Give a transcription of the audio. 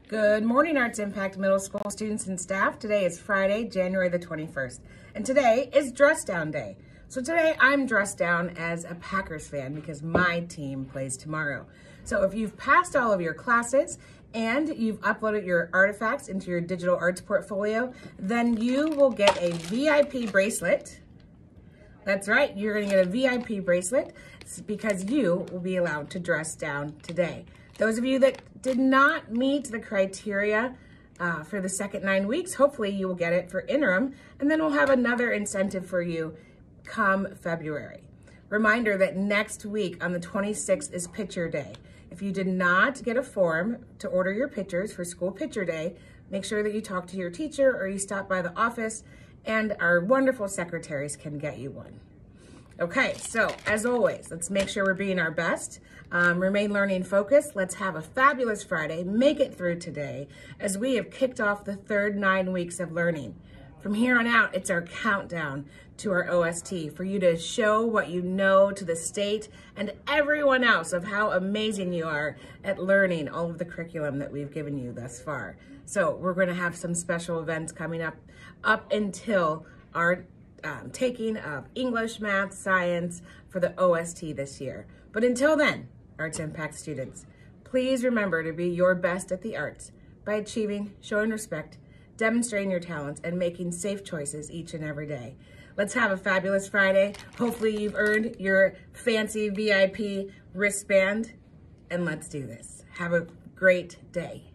Good morning, Arts Impact Middle School students and staff. Today is Friday, January the 21st, and today is Dress Down Day. So today I'm dressed down as a Packers fan because my team plays tomorrow. So if you've passed all of your classes and you've uploaded your artifacts into your digital arts portfolio, then you will get a VIP bracelet. That's right, you're gonna get a VIP bracelet because you will be allowed to dress down today. Those of you that did not meet the criteria for the second 9 weeks, hopefully you will get it for interim, and then we'll have another incentive for you come February. Reminder that next week on the 26th is Picture Day. If you did not get a form to order your pictures for School Picture Day, make sure that you talk to your teacher or you stop by the office and our wonderful secretaries can get you one. Okay, so as always, let's make sure we're being our best. Remain learning focused. Let's have a fabulous Friday. Make it through today as we have kicked off the third 9 weeks of learning. From here on out, it's our countdown to our OST for you to show what you know to the state and everyone else of how amazing you are at learning all of the curriculum that we've given you thus far. So we're going to have some special events coming up until our taking of English, math, science for the OST this year. But until then, Arts Impact students, please remember to be your best at the arts by achieving, showing respect, demonstrating your talents, and making safe choices each and every day. Let's have a fabulous Friday. Hopefully you've earned your fancy VIP wristband, and let's do this. Have a great day.